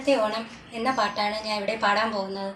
ഇത്തവണത്തെ ഓണം എന്ന പാട്ടാണ് ഞാൻ ഇവിടെ പാടാൻ പോകുന്നത്.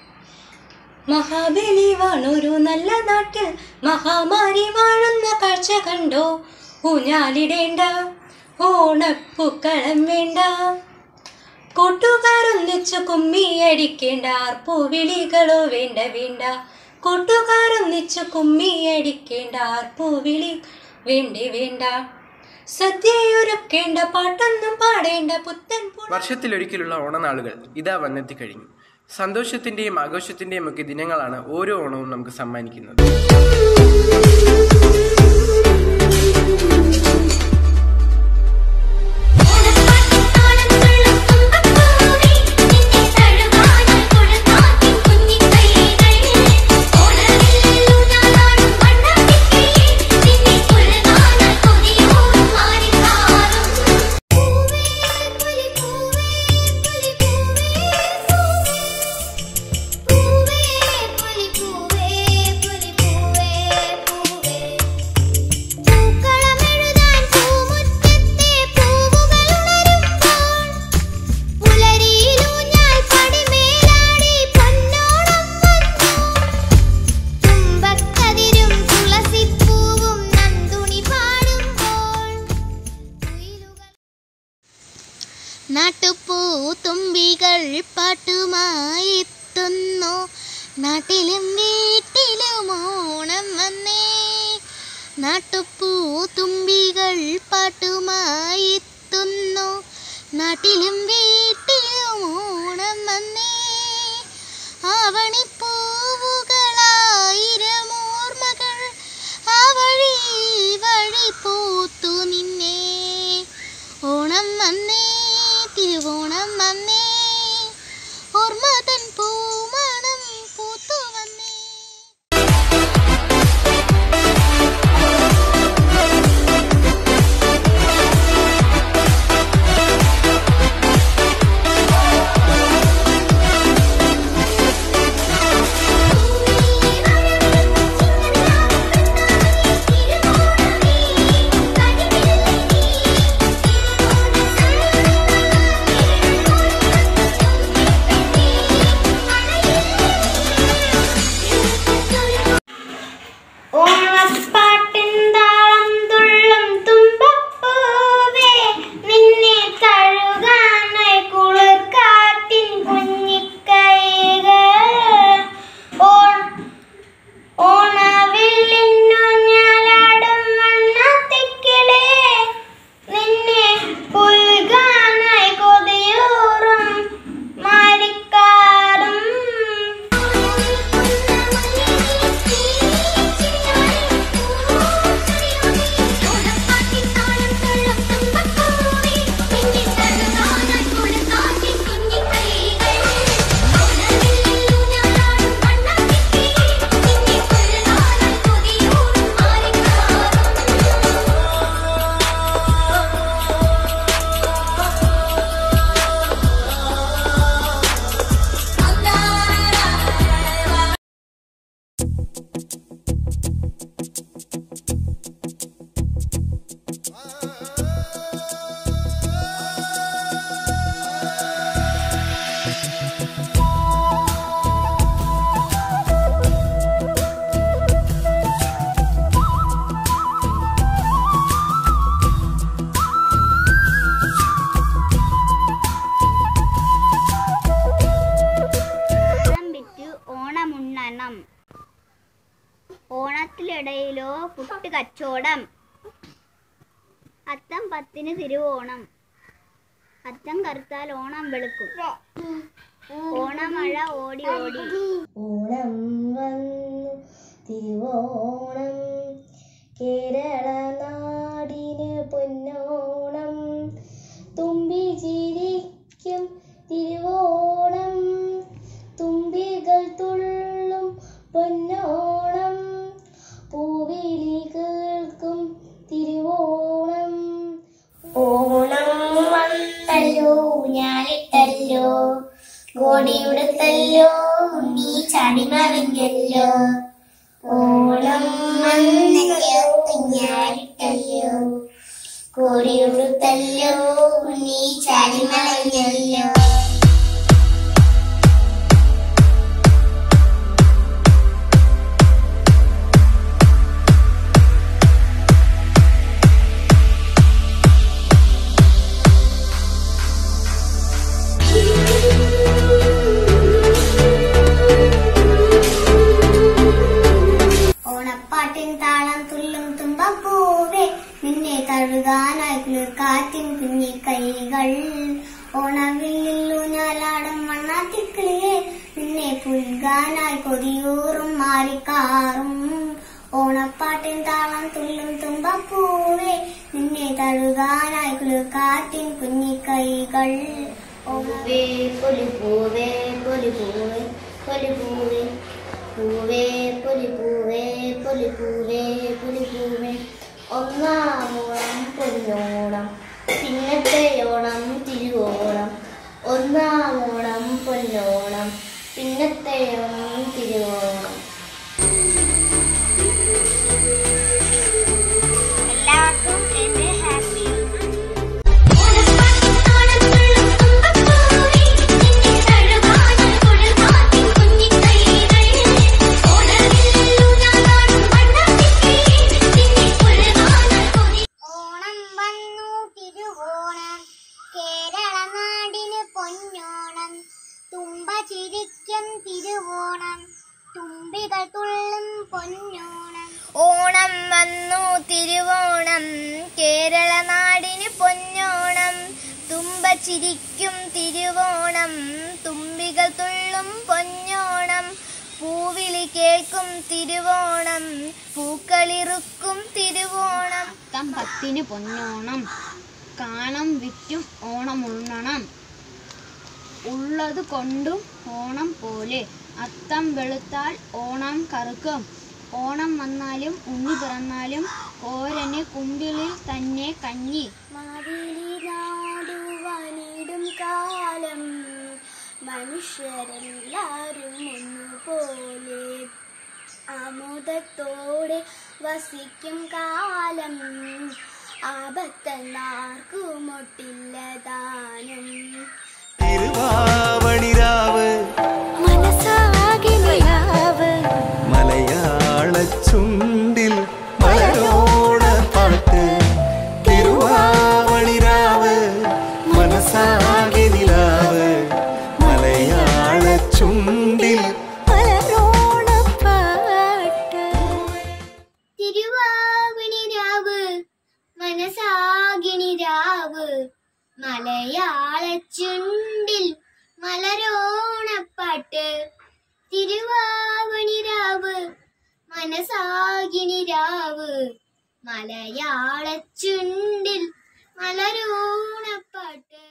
മഹാബലി വാണൊരു നല്ല നാട്ടിൽ മഹാമാരി വാഴുന്ന കാഴ്ച കണ്ടോ. ഊഞ്ഞാലിടേണ്ട ഓണപ്പൂക്കളം വേണ്ട, കൂട്ടുകാരൊന്നിച്ചു കുമ്മിയടിക്കേണ്ട, ആർപ്പൂവിളികളോ വേണ്ട വേണ്ട. കൂട്ടുകാരൊന്നിച്ചു കുമ്മിയടിക്കേണ്ട, ആർപ്പൂവിളി വേണ്ടേ വേണ്ട. സദ്യയൊരുക്കേണ്ട, പാട്ടൊന്നും പാടേണ്ട, പുത്തൻ വർഷത്തിലൊരിക്കലുള്ള ഓണനാളുകൾ ഇതാ വന്നെത്തിക്കഴിഞ്ഞു. സന്തോഷത്തിന്റെയും ആഘോഷത്തിന്റെയും ഒക്കെ ദിനങ്ങളാണ് ഓരോ ഓണവും നമുക്ക് സമ്മാനിക്കുന്നത്. നാട്ടുപൂത്തുമ്പികൾ പാട്ടുമായി എത്തുന്നു, നാട്ടിലും വീട്ടിലും ഓണം വന്നേ. നാട്ടുപൂത്തുമ്പികൾ പാട്ടുമായി എത്തുന്നു, നാട്ടിലും വീട്ടിലും ഓണം വന്നേ. ആവണിപ്പൂവുകളായിരം ഓർമ്മകൾ ആ വഴി വഴി പൂത്തു നിന്നേ. ഓണം വന്നേ, തിരുവോണം വന്നേ, ഓർമ്മ തൻ പൂമണം പൂത്തു വന്നേ. ഓണത്തിനിടയിലോ പുട്ട് കച്ചോടം. അത്തം 10 തിരുവോണം, അത്തം കറുത്താൽ ഓണം വെളുക്കും. ഓണമഴ ഓടി ഓടി. ഓണം വന്നു തിരുവോണം, കേരള നാടിന് പൊന്നോണം. തുമ്പി ചിരിക്കും തിരുവോണം, തുമ്പികൾ തുള്ളും പൊന്നോണം. പൂവിളി കേൾക്കും തിരുവോണം. ഓണം വന്നല്ലോ, ഞാനിട്ടല്ലോ, കോടിയുടുത്തല്ലോ, നീ ചാടി മറിഞ്ഞല്ലോ. ഓണം വന്നല്ലോ, ഞാനിട്ടല്ലോ, കോടിയുടുത്തല്ലോ, നീ ചാടി മറിഞ്ഞല്ലോ. തഴുകാനായി കുളിർക്കാറ്റിൻ കുഞ്ഞിക്കൈകൾ. ഓണവില്ലൂഞ്ഞാലാടും മണ്ണാത്തിക്കിളിയെ നിന്നെ പുൽകാനായി കൊതിയൂറും മാറിക്കാറും. ഓണപ്പാട്ടിൻ താളം തുള്ളും തുമ്പപ്പൂവേ നിന്നെ തഴുകാനായി കുളിർക്കാറ്റിൻ കുഞ്ഞിക്കൈകൾ. പൂവേ പൊലിപ്പൂവേ പൊലിപ്പൂവേ പൊലിപ്പൂവേ പൂവേ പൊലിപ്പൂവേ പൊലിപ്പൂവേ പൊലിപ്പൂവേ. ഒന്നാം ഓണം പൊന്നോണം പിന്നത്തെ ഓണം തിരുവോണം. ഒന്നാം ഓണം പൊന്നോണം പിന്നത്തെ ഓണം തിരുവോണം. എല്ലാവർക്കും എന്റെ ഹാപ്പി ചിരിക്കും തിരുവോണം തുമ്പികൾ തുള്ളും പൊന്നോണം. ഓണം വന്നു തിരുവോണം കേരള നാടിന് പൊന്നോണം. തുമ്പ ചിരിക്കും തിരുവോണം തുമ്പികൾ തുള്ളും പൊന്നോണം. പൂവിളി കേൾക്കും തിരുവോണം പൂക്കളിറുക്കും തിരുവോണം. അത്തം 10 പൊന്നോണം കാണം വിറ്റും ഓണം ഉണ്ണണം. ഉള്ളത് കൊണ്ടും ഓണം പോലെ അത്തം വെളുത്താൽ ഓണം കറുക്കും. ഓണം വന്നാലും ഉണ്ണി പിറന്നാലും ഓരന് കുമ്പിളിൽ തന്നെ കഞ്ഞി. മാവേലി നാടുവാനിടും കാലം മനുഷ്യരെല്ലാരും ഒന്നുപോലെ ആമോദത്തോടെ വസിക്കും കാലം. ആപത്തെന്നാർക്കുമൊട്ടില്ല ദാനം. തിരുവാവണിരാവ് മനസാകെ നിലാവ് മലയാള ചുണ്ടിൽ മലരോണ പാട്ട്. തിരുവാവണിരാവ് മനസാകെ നിലാവ് മലയാള ചുണ്ടിൽ മലരോണ പാട്ട്. തിരുവാവണിരാവ് മനസാകിണിരാവ് മലയാള ചുണ്ടിൽ മലരോണപ്പാട്ട്. തിരുവാവണിരാവ് മനസാകിണിരാവ് മലയാള ചുണ്ടിൽ മലരോണപ്പാട്ട്.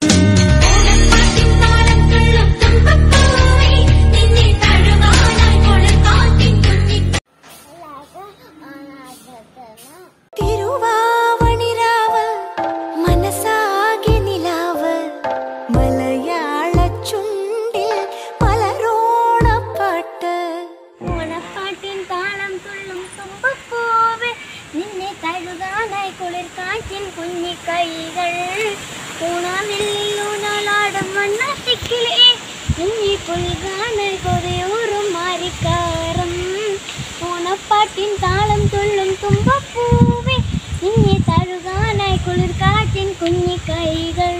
തിരുവാവണിരാവ് മനസാകെ നിലാവ് മലയാള ചുണ്ടിൽ മലരോണപ്പാട്ട്. ഓണപ്പാട്ടിൻ താളം തുള്ളും തുമ്പപ്പൂവേ നിന്നെ തഴുകാനായി കുളിർക്കാറ്റിൻ കുഞ്ഞിക്കൈകൾ. ഊണാവില്ലൂഞ്ഞാലാടും മണ്ണാത്തിക്കിളിയെ നിന്നെ പുൽകാനായി കൊതിയൂറും മാറിക്കാറും. ഓണപ്പാട്ടിൻ താളം തുള്ളും തുമ്പപ്പൂവേ നിന്നെ തഴുകാനായി കുളിർക്കാറ്റിൻ കുഞ്ഞിക്കൈകൾ.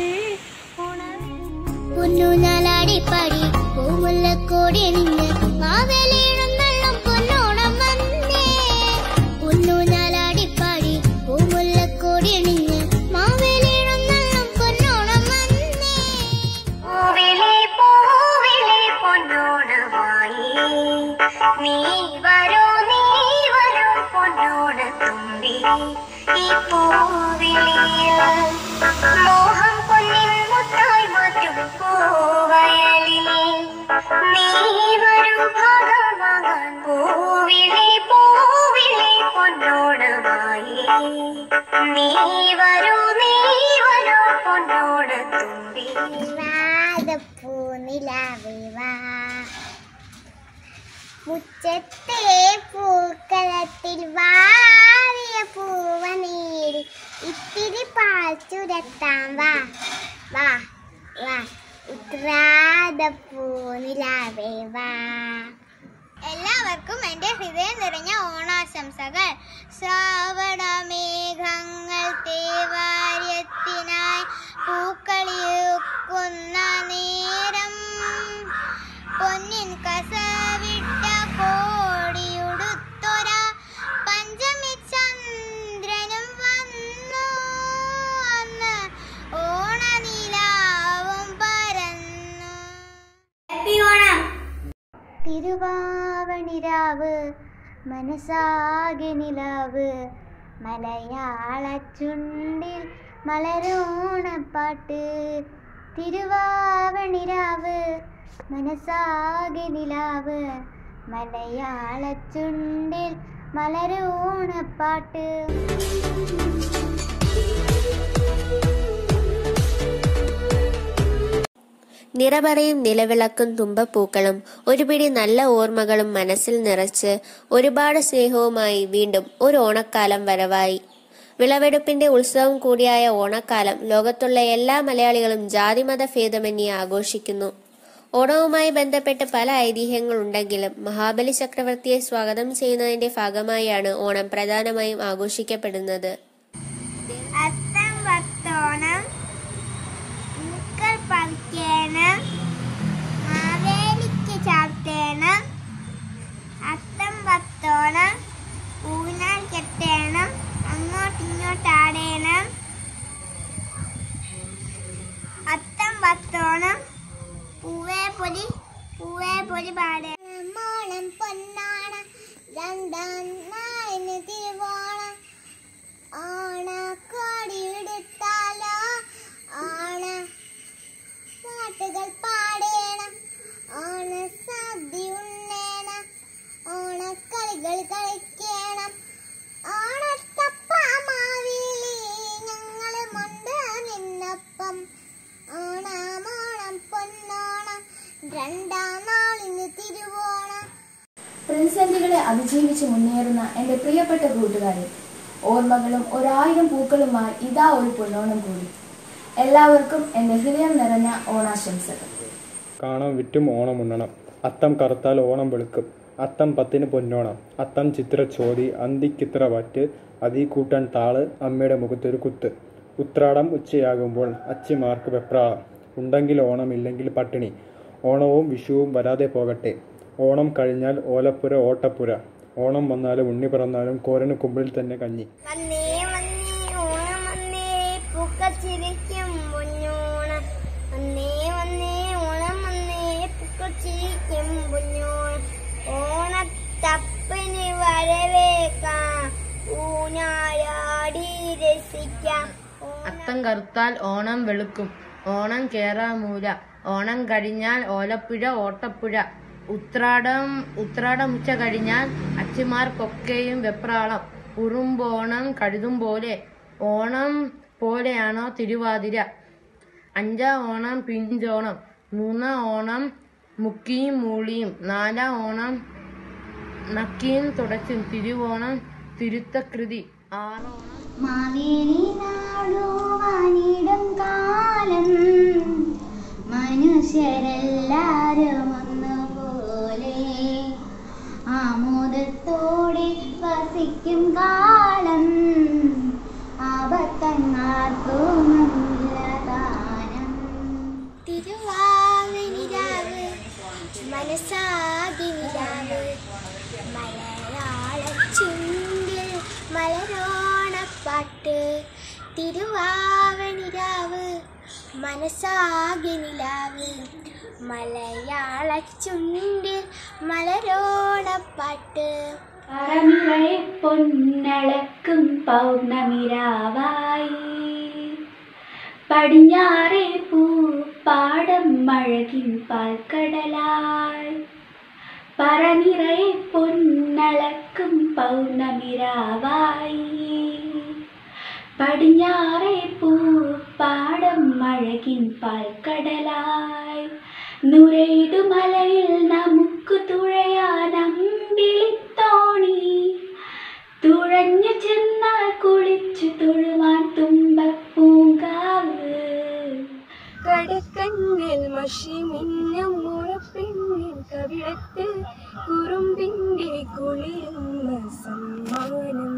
പൊന്നൂഞ്ഞാലാടിപ്പാടി പൂമുല്ലക്കോടി നിന്നെ മാവേലിയിടും വെള്ളം പൊന്നോണം വന്നേ. പൊന്നൂഞ്ഞാലാടിപ്പാടി പൂമുല്ലക്കോടി നിന്നെ മാവേലിയിടും വെള്ളം പൊന്നോണം വന്നേ. പൂവിളി പൂവിളി പൊന്നോണമായി നീ വരൂ പൊന്നോണത്തുമ്പി. ഈ പൂവിളിയിൽ മോഹം പൊന്നിൻ മുത്തായി മാറ്റും പൂവയലിനെ നീ വരൂ ഭാഗമാകാൻ. പൂവിളി പൂവിളി പൊന്നോണമായി നീ വരൂ പൊന്നോണത്തുമ്പി. പൂനിലാവേ വാ മുറ്റത്തെ പൂക്കളത്തിൽ വാരിയ പൂവനേരി ഇത്തിരി പാൽ ചുരത്താം വാ വാ വാ ഉത്രാട പൂനിലാവേ വാ. എല്ലാവർക്കും എൻ്റെ ഹൃദയം നിറഞ്ഞ ഓണാശംസകൾ. ശ്രാവണമേഘങ്ങൾ തേവാര്യത്തിനായി പൂക്കളിയൊക്കുന്ന നേരം പൊന്നിൻ കസവിട്ട കോടിയുടുത്തൊര പഞ്ചമി ചന്ദ്രനും വന്നു. നിലാവ് മനസ്സാകെ നിലാവ് മലയാള ചുണ്ടിൽ മലരോണപ്പാട്ട് തിരുവാവണിരാവ് മനസ്സാകെ നിലാവ് മലയാള ചുണ്ടിൽ മലരോണപ്പാട്ട്. നിറപറയും നിലവിളക്കും തുമ്പപ്പൂക്കളും ഒരു പിടി നല്ല ഓർമ്മകളും മനസ്സിൽ നിറച്ച് ഒരുപാട് സ്നേഹവുമായി വീണ്ടും ഒരു ഓണക്കാലം വരവായി. വിളവെടുപ്പിന്റെ ഉത്സവം കൂടിയായ ഓണക്കാലം ലോകത്തുള്ള എല്ലാ മലയാളികളും ജാതിമത ഭേദമന്യേ ആഘോഷിക്കുന്നു. ഓണവുമായി ബന്ധപ്പെട്ട് പല ഐതിഹ്യങ്ങളുണ്ടെങ്കിലും മഹാബലി ചക്രവർത്തിയെ സ്വാഗതം ചെയ്യുന്നതിന്റെ ഭാഗമായാണ് ഓണം പ്രധാനമായും ആഘോഷിക്കപ്പെടുന്നത്. അത്തം പത്തോണം പൂക്കൾ പറിക്കണം മാവേലിക്ക് ചാർത്തേണം അത്തം പത്തോണം ഊനാൽ കെട്ടേണം അങ്ങോട്ടിങ്ങോട്ടാടേണം അത്തം പത്തോണം പൂവേ പൊലി പാടേണം മോളം പൊന്നാണം രണ്ടാം നാളിന് തിരുവോണം ഓണക്കോടിയെടുത്താലോ ഓണ പാട്ടുകൾ പാടേണം ഓണസദ്യ ഉണ്ണേണം ഓണക്കളികൾ കളിക്കണം ഓണത്തപ്പമാവിലി ഞങ്ങള് മൊണ്ട് നിന്നപ്പം ഓണം പൊന്നോണം രണ്ടാം നാളിന് തിരുവോണം. പ്രതിസന്ധികളെ അതിജീവിച്ച് മുന്നേറുന്ന എൻ്റെ പ്രിയപ്പെട്ട കൂട്ടുകാരെ, ഓർമ്മകളും 1000 പൂക്കളുമായി ഇതാ ഒരു പൊന്നോണം കൂടി. എല്ലാവർക്കും എൻ്റെ ഹൃദയം നിറഞ്ഞ ഓണാശംസകൾ. കാണാൻ വിറ്റും ഓണം ഉണ്ണണം, അത്തം കറുത്താൽ ഓണം വെളുക്കും, അത്തം 10 പൊന്നോണം, അത്തം ചിത്ര ചോതി അന്തിക്കിത്ര വറ്റ് അതീ കൂട്ടാൻ താള് അമ്മയുടെ മുഖത്തൊരു കുത്ത്, ഉത്രാടം ഉച്ചയാകുമ്പോൾ അച്ചിമാർക്ക് വെപ്രാളം, ഉണ്ടെങ്കിൽ ഓണം ഇല്ലെങ്കിൽ പട്ടിണി, ഓണവും വിഷുവും വരാതെ പോകട്ടെ, ഓണം കഴിഞ്ഞാൽ ഓലപ്പുര ഓട്ടപ്പുര, ഓണം വന്നാലും ഉണ്ണി പിറന്നാലും കോരന് കുമ്പിൽ തന്നെ കഞ്ഞി. ഓണത്തപ്പന് വരവേക്കാം ഊഞ്ഞാലാടി രസിക്കാം. അത്തം കറുത്താൽ ഓണം വെളുക്കും, ഓണം കേറാമൂല, ഓണം കഴിഞ്ഞാൽ ഓലപ്പുഴ ഓട്ടപ്പുഴ, ഉത്രാടം ഉച്ച കഴിഞ്ഞാൽ അച്ചിമാർക്കൊക്കെയും വെപ്രാളം, ഉറുമ്പോണം കഴുതും പോലെ, ഓണം പോലെയാണോ തിരുവാതിര, 5 ഓണം പിഞ്ചോണം, 3 ഓണം മുക്കിയും മൂളിയും, 4 ഓണം നക്കിയും തുടച്ചും, തിരുവോണം തിരുത്തകൃതി, 6 ഓണം മാവേലി നാടുവാനിടും കാലം മനുഷ്യരെല്ലാരും ഒന്നുപോലെ ആമോദത്തോടെ വസിക്കും കാലം ആപത്തങ്ങാർക്കുമല്ലതാനം. തിരുവാതിരാവ് മനസ്സാകെ നിലാവ് മലയാള ചുണ്ടിൽ മലരോണപ്പാട്ട് തിരുവാവണിരാവ് മനസ്സാകെ നിലാവ് മലയാള ചുണ്ടിൽ മലരോണപ്പാട്ട്. പറനിറയെ പൊന്നളക്കും പൗർണമിരാവായി പടിഞ്ഞാറേ പൂപ്പാടം മഴകിൻ പാൽക്കടലായി. പറനിറയെ പൊന്നളക്കും പൗർണമിരാവായി പടിഞ്ഞാറേ പൂപ്പാടം മഴകിൻ പാൽക്കടലായി. നുരയിടുമലയിൽ നമുക്ക് തുഴയാനമ്പിളിത്തോണി തുഴഞ്ഞു ചെന്നാൽ കുളിച്ചു തൊഴുവാൻ തുമ്പപ്പൂങ്കാവ്. കടക്കണ്ണിൽ മഷി മിന്നും മുഴപ്പെണ്ണിൻ കവിളത്ത് കുറുമ്പിന്റെ കുളിരുന്ന സമ്മാനം.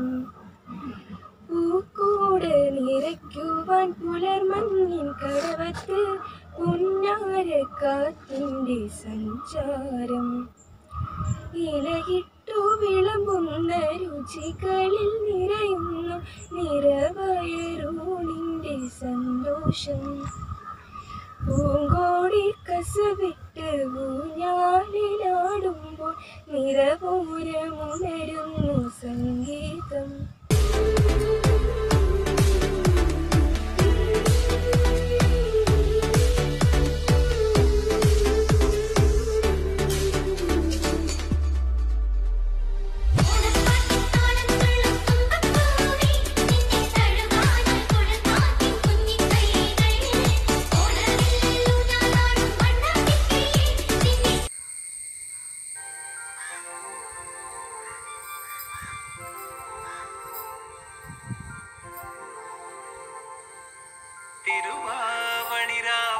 പൂക്കൂട് നിറയ്ക്കുവാൻ പുലർമഞ്ഞിൻ കടവത്ത് പുന്നാരക്കാറ്റിന്റെ സഞ്ചാരം. ഇലയിട്ടു വിളമ്പുന്ന രുചികളിൽ നിറയുന്നു നിറവയറൂണിന്റെ സന്തോഷം. പൂങ്കോടി കസവിട്ട് ഊഞ്ഞാലിലാടുമ്പോൾ നിറപൂരമുണരുന്നു സംഗീതം. തിരുവാവണിരാ